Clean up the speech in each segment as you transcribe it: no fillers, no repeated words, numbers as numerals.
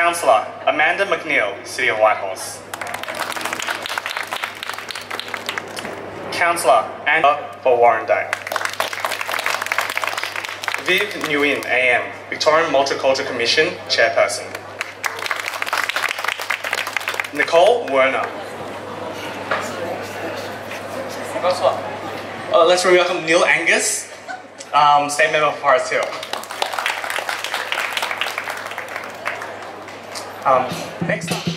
Councillor Amanda McNeil, City of Whitehorse. Councillor Angela for Warrandyte. Viv Nguyen, AM, Victorian Multicultural Commission Chairperson. Nicole Werner. Let's welcome Neil Angus, State Member for Forest Hill. Next up.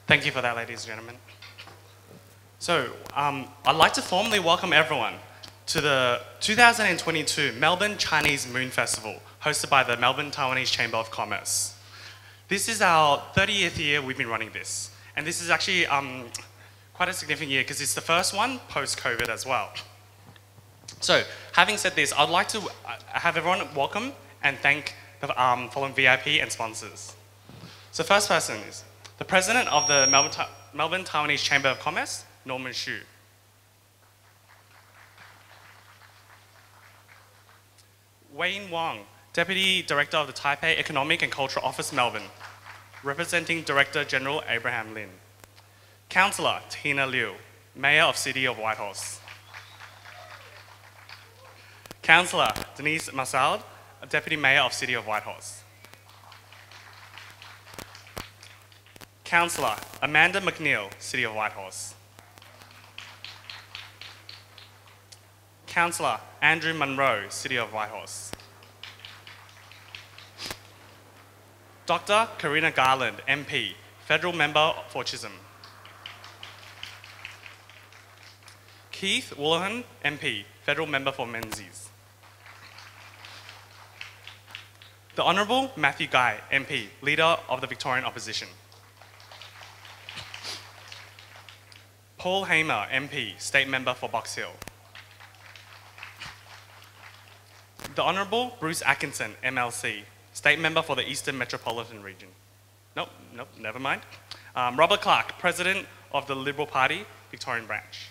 Thank you for that, ladies and gentlemen. So, I'd like to formally welcome everyone to the 2022 Melbourne Chinese Moon Festival, hosted by the Melbourne Taiwanese Chamber of Commerce. This is our 30th year we've been running this, and this is actually quite a significant year because it's the first one post-COVID as well. So, having said this, I'd like to have everyone welcome and thank the following VIP and sponsors. So, first person is the President of the Melbourne Taiwanese Chamber of Commerce, Norman Xu. Wayne Wong, Deputy Director of the Taipei Economic and Cultural Office, Melbourne, representing Director General Abraham Lin. Councillor Tina Liu, Mayor of City of Whitehorse. Councillor Denise Massoud, Deputy Mayor of City of Whitehorse. Councillor Amanda McNeil, City of Whitehorse. Councillor Andrew Munro, City of Whitehorse. Dr. Karina Garland, MP, Federal Member for Chisholm. Keith Woolahan, MP, Federal Member for Menzies. The Honourable Matthew Guy, MP, Leader of the Victorian Opposition. Paul Hamer, MP, State Member for Box Hill. The Honourable Bruce Atkinson, MLC, State Member for the Eastern Metropolitan Region. Nope, never mind. Robert Clark, President of the Liberal Party, Victorian Branch.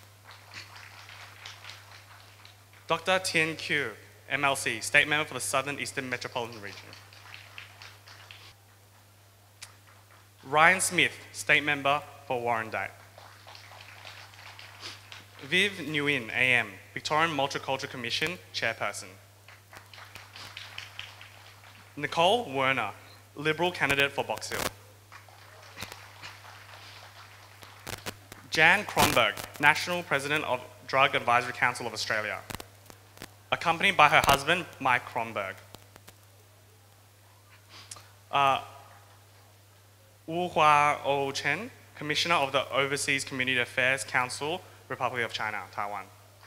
Dr. Tien Kyu, MLC, State Member for the Southern Eastern Metropolitan Region. Ryan Smith, State Member for Warrandyte. Viv Nguyen, AM, Victorian Multicultural Commission, Chairperson. Nicole Werner, Liberal candidate for Box Hill. Jan Kronberg, National President of Drug Advisory Council of Australia, accompanied by her husband, Mike Kronberg. Wu Hua O Chen, Commissioner of the Overseas Community Affairs Council, Republic of China, Taiwan.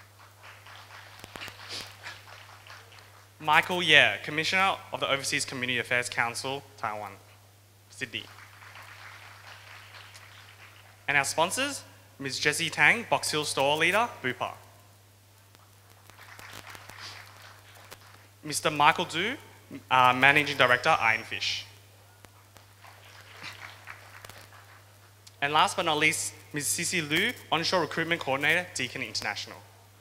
Michael Ye, Commissioner of the Overseas Community Affairs Council, Taiwan, Sydney. And our sponsors, Ms. Jessie Tang, Box Hill Store Leader, Bupa. Mr. Michael Du, Managing Director, Ironfish. And last but not least, Ms. Cici Liu, Onshore Recruitment Coordinator, Deakin International.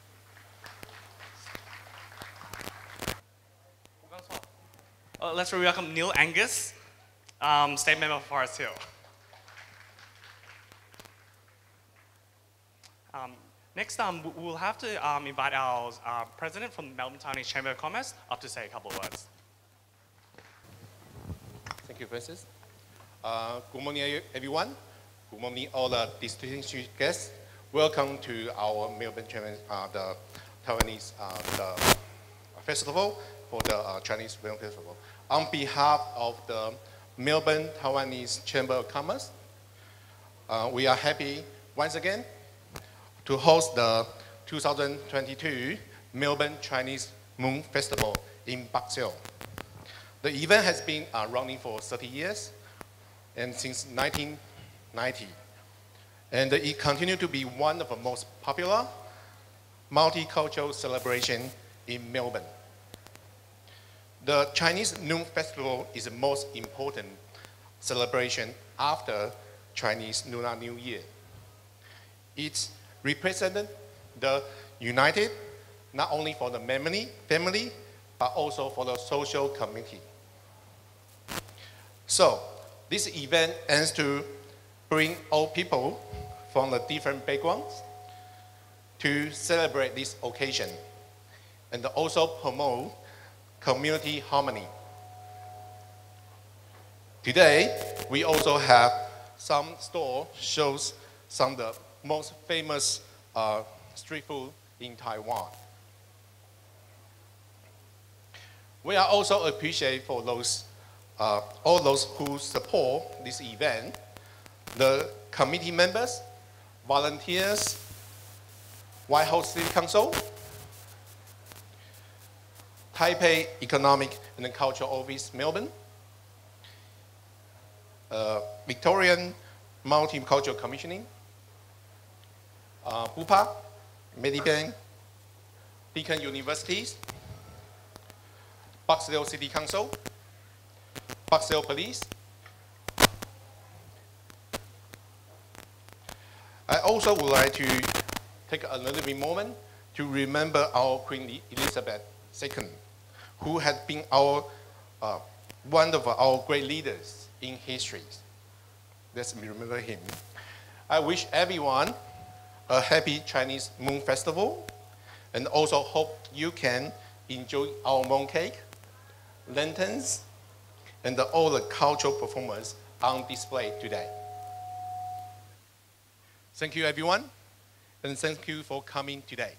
Let's welcome Neil Angus, State Member for Forest Hill. Next, we'll have to invite our President from the Melbourne Taiwanese Chamber of Commerce up to say a couple of words. Thank you, Francis. Good morning, everyone. Good morning, all the distinguished guests. Welcome to our Melbourne the Taiwanese festival for the Chinese Film Festival. On behalf of the Melbourne Taiwanese Chamber of Commerce, we are happy once again to host the 2022 Melbourne Chinese Moon Festival in Box Hill. The event has been running for 30 years and since 1990. And it continues to be one of the most popular multicultural celebrations in Melbourne. The Chinese Moon Festival is the most important celebration after Chinese Lunar New Year. It represents the united, not only for the family, but also for the social community. So, this event aims to bring all people from the different backgrounds to celebrate this occasion and also promote community harmony. Today, we also have some store shows some of the most famous street food in Taiwan. We are also appreciative for those all those who support this event. The committee members, volunteers, Whitehorse City Council, Taipei Economic and Cultural Office, Melbourne, Victorian Multicultural Commissioning, BUPA, Medibank, Deakin Universities, Barksdale City Council, Barksdale Police. I also would like to take a little bit moment to remember our Queen Elizabeth II, who had been our, one of our great leaders in history. Let's remember him. I wish everyone a happy Chinese Moon Festival, and also hope you can enjoy our mooncake, lanterns, and all the cultural performance on display today. Thank you, everyone, and thank you for coming today.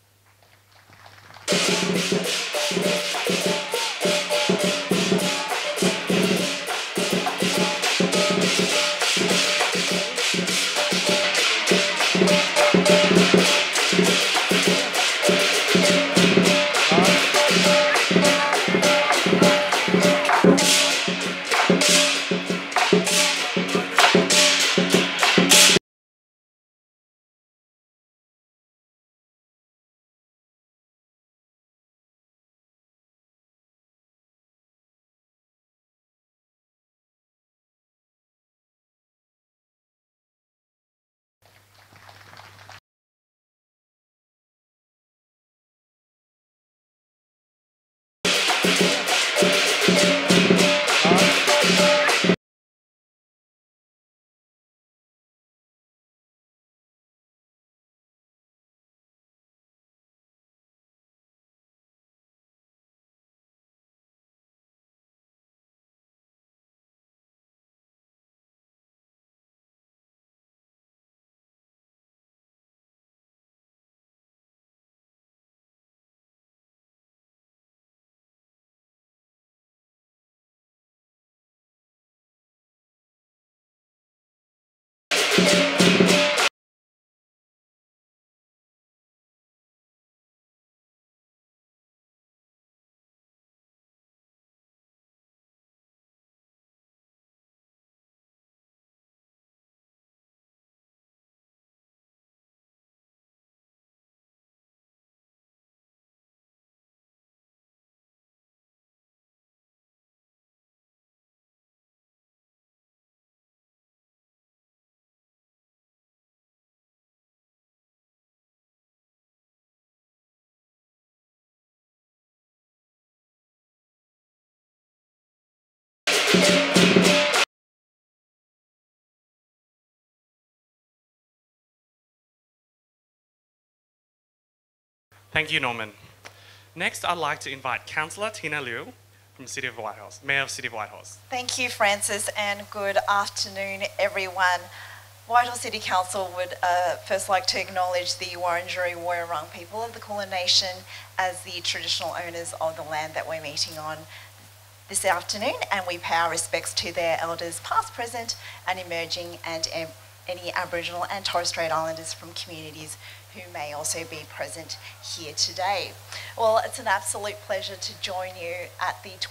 Thank you, Norman. Next, I'd like to invite Councillor Tina Liu from City of Whitehorse, Mayor of City of Whitehorse. Thank you, Francis, and good afternoon, everyone. Whitehorse City Council would first like to acknowledge the Wurundjeri Woiwurrung people of the Kulin Nation as the traditional owners of the land that we're meeting on this afternoon, and we pay our respects to their elders past, present and emerging, and any Aboriginal and Torres Strait Islanders from communities who may also be present here today. Well, it's an absolute pleasure to join you at the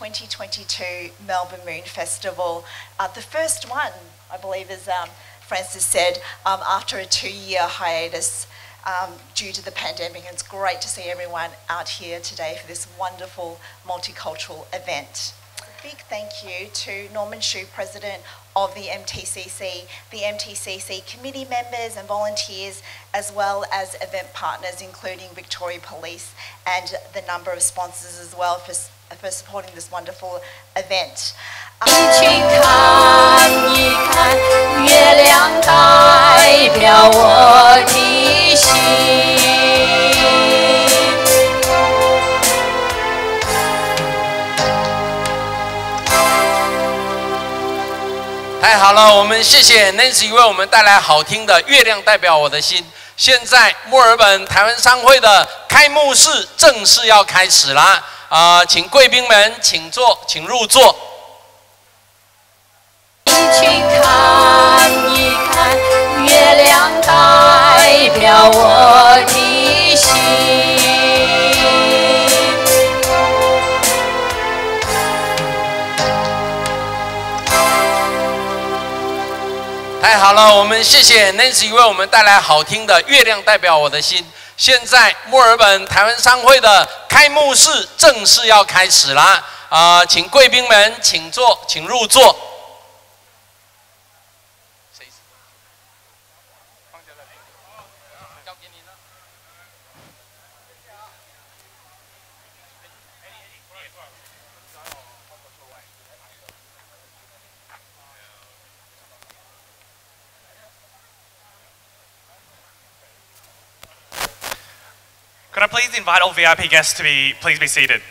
2022 Melbourne Moon Festival. The first one, I believe, as Francis said, after a 2-year hiatus due to the pandemic. And it's great to see everyone out here today for this wonderful multicultural event. A big thank you to Norman Shue, President of the MTCC committee members and volunteers, as well as event partners, including Victoria Police, and the number of sponsors as well for supporting this wonderful event. 去看一看，月亮代表我的心。太好了，我们谢谢 Nancy 为我们带来好听的《月亮代表我的心》。现在墨尔本台湾商会的开幕式正式要开始啦！请贵宾们请坐，请入座。去看一看。 月亮代表我的心。 太好了，我们谢谢 Nancy 为我们带来好听的《月亮代表我的心》。现在墨尔本台湾商会的开幕式正式要开始啦！请贵宾们请坐，请入座。交给你了。 Could I please invite all VIP guests to please be seated?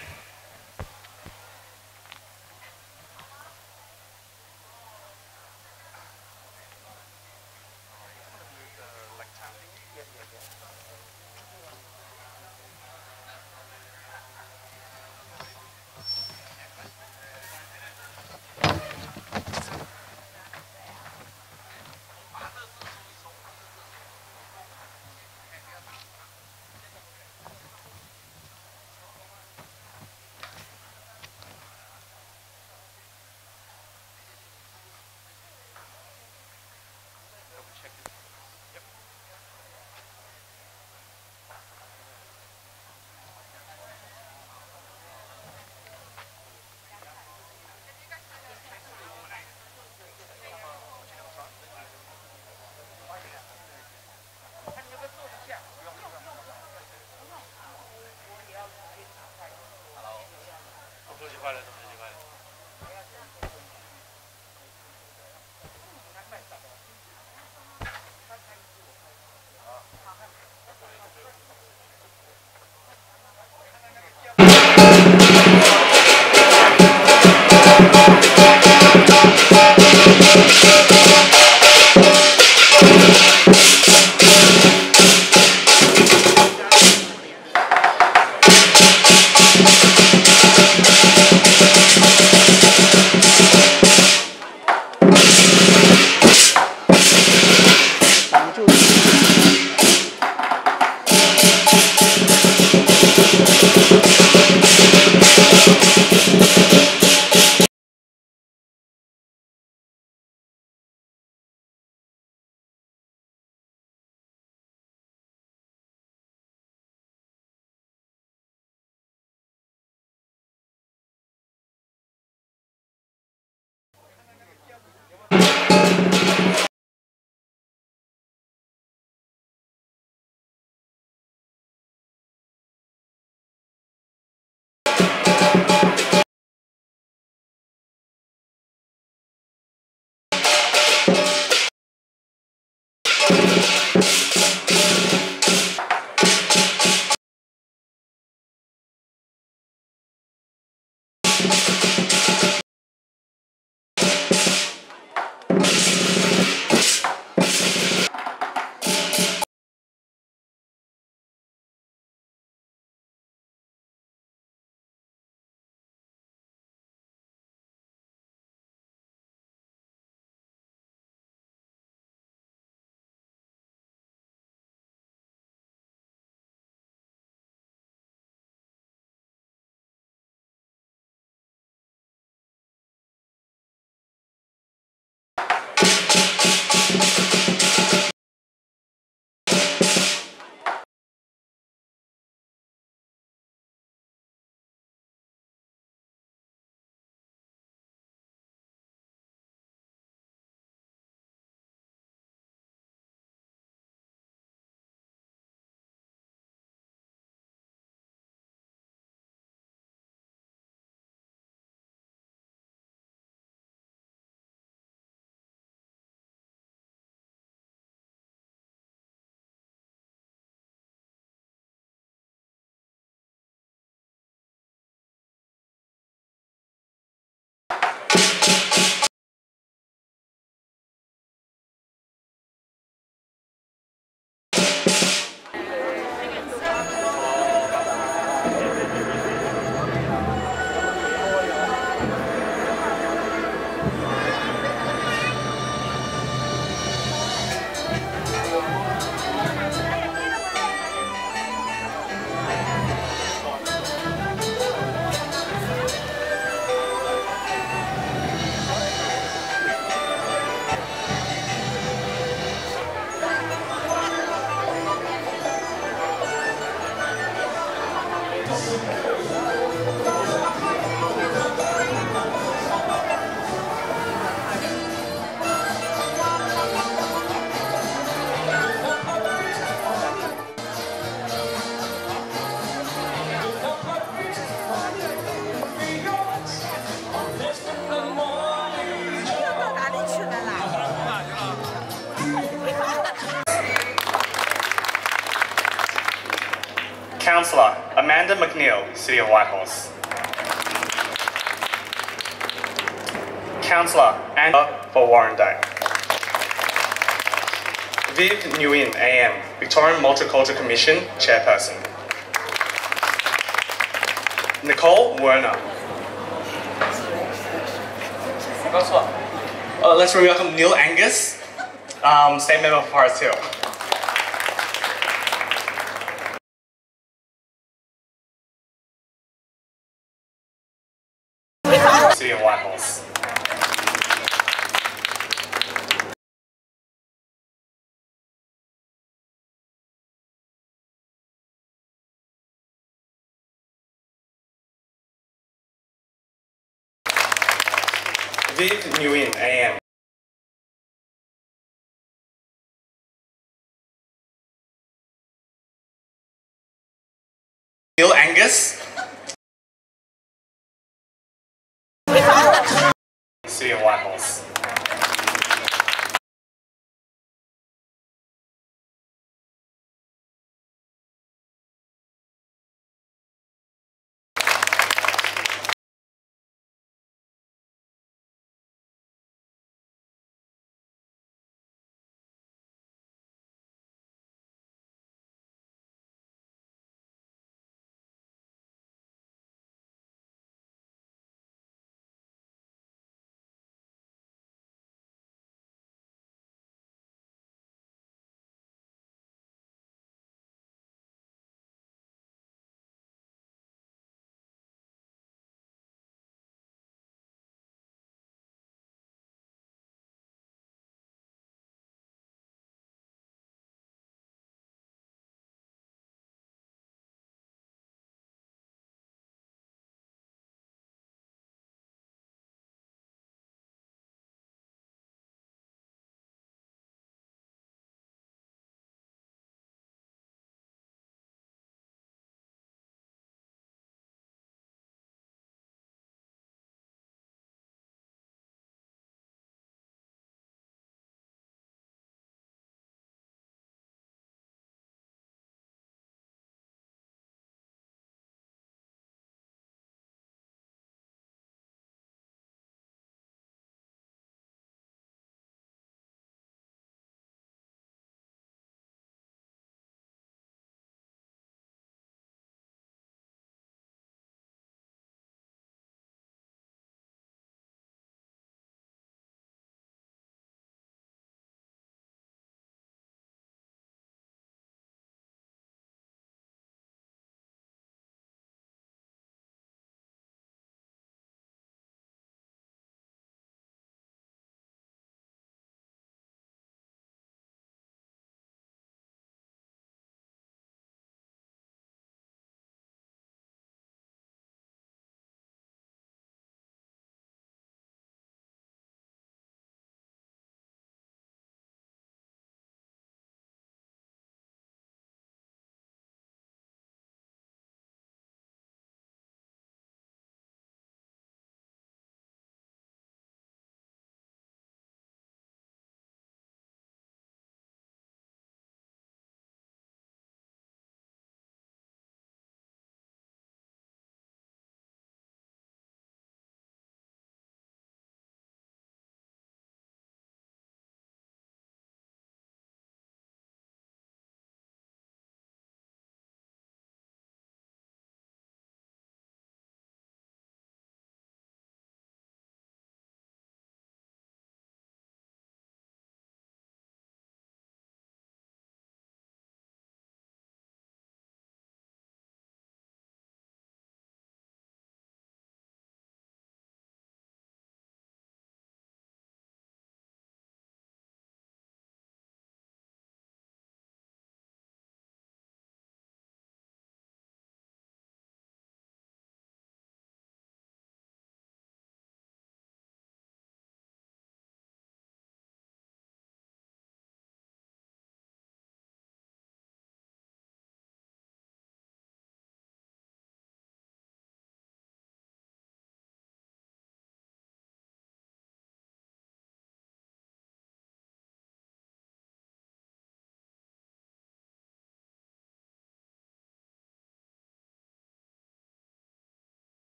Councillor Amanda McNeil, City of Whitehorse. Councillor Angela for Warrandyte. Viv Nguyen, AM, Victorian Multicultural Commission Chairperson. Nicole Werner. Let's welcome Neil Angus, State Member for Forest Hill. City of Whitehorse. Viv Nguyen, AM. Neil Angus. City of Whitehorse.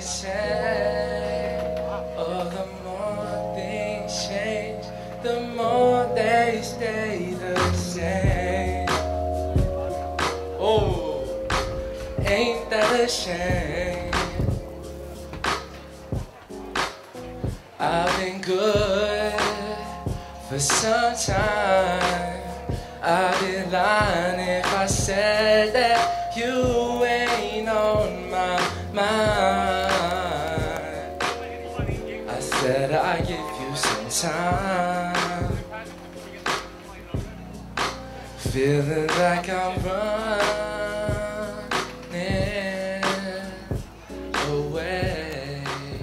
same. Oh, the more things change, the more they stay the same. Oh, ain't that a shame? I've been good for some time. I'd be lying if I said that you ain't on my mind. I said I'd give you some time. Feeling like I'm running away.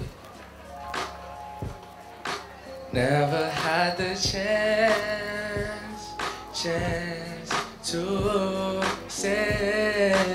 Never had the chance to say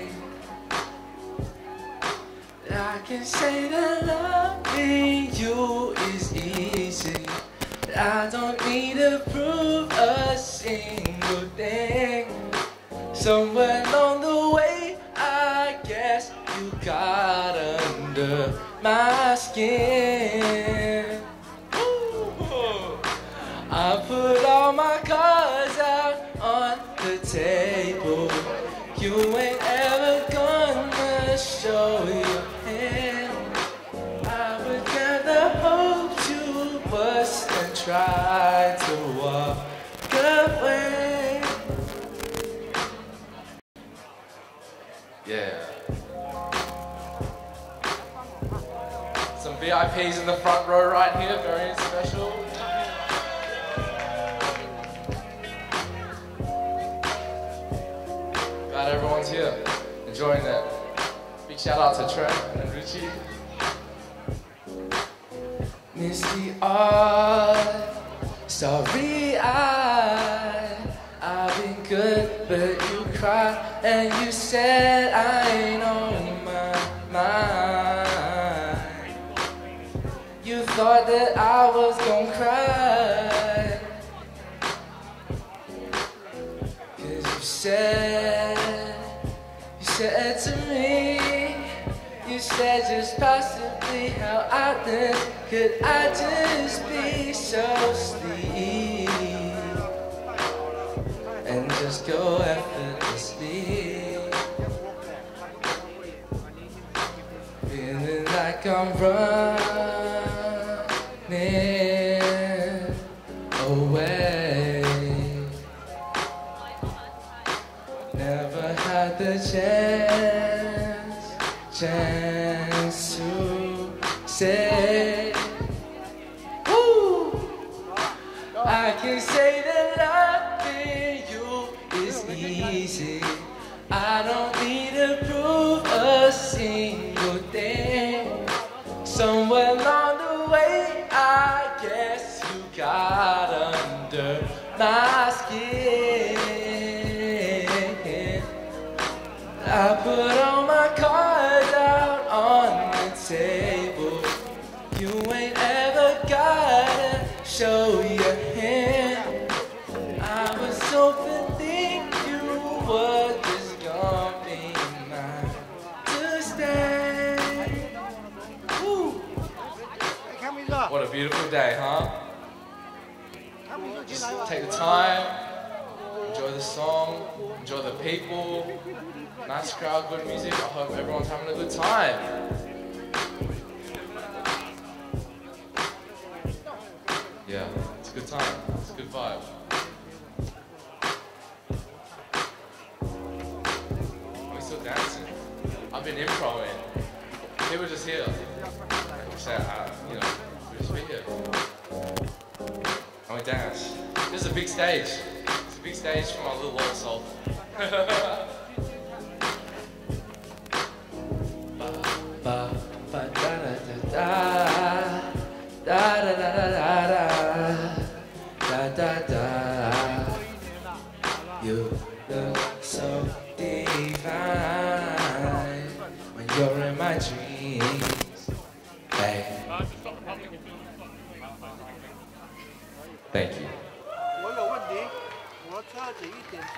I can say that loving you is easy. I don't need to prove a single thing. Somewhere along the way, I guess you got under my skin. Ooh. I put all my cards out on the table. You ain't ever gonna show your hand. I would rather hold you worse than try to walk away. Yeah. Some VIPs in the front row right here, very special. Glad everyone's here, enjoying it. Big shout out to Trent and Richie. Miss the art, sorry I've been good, but you cried and you said I ain't on my mind. You thought that I was gonna cry, 'cause you said to me, you said just possibly how I think could I just be so sleep and just go effortlessly, feeling like I'm running away. Never had the chance to say, ooh, I can say that loving you is easy. I don't need to prove a single thing. Somewhere along the way, I guess you got under my skin. I put all my cards out on the table. You ain't ever gotta show your hand. I was hoping you were just gonna be mine to stay. Woo. What a beautiful day, huh? Just take the time, enjoy the song, enjoy the people. Nice crowd, good music. I hope everyone's having a good time. Yeah, it's a good time. It's a good vibe. We're still dancing. I've been improing. They were just here. You know, we just be here. And we dance. This is a big stage. It's a big stage for my little old soul. You look so divine when you're in my dreams, babe. Thank you.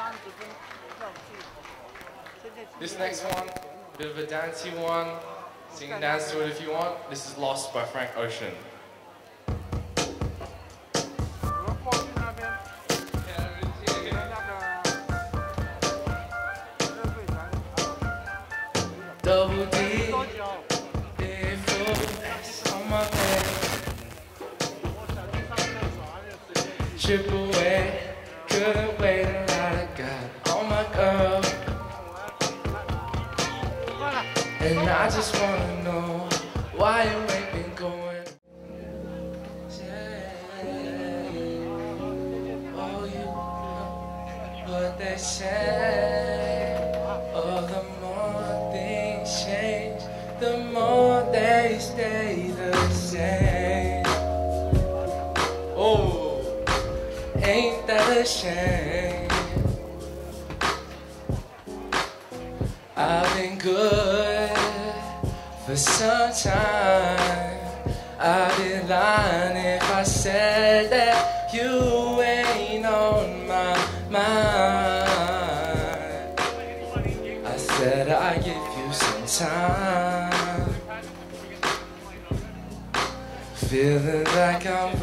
This next one, bit of a dancey one. Sing and dance to it if you want. This is Lost by Frank Ocean. Double D, D4S on my bed. Triple A, couldn't wait until I got on my girl. And I just wanna know why you ain't been going. Oh, you know what they say. Oh, the more things change, the more they stay the same. Oh, ain't that a shame? I've been good for some time. I'd be lying if I said that you ain't on my mind. I said I'd give you some time. Feeling like I'm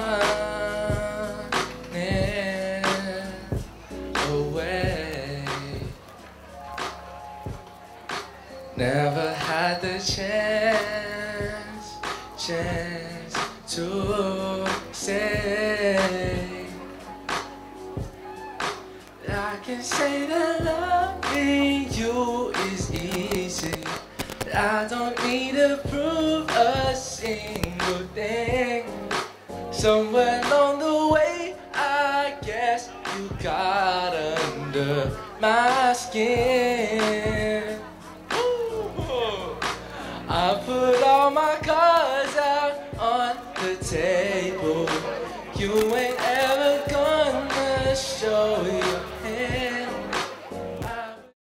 running away. Never had the chance to say I can say that loving you is easy. I don't need to prove a single thing. Somewhere along the way, I guess you got under my skin. I put all my cards out on the table. You ain't ever gonna show your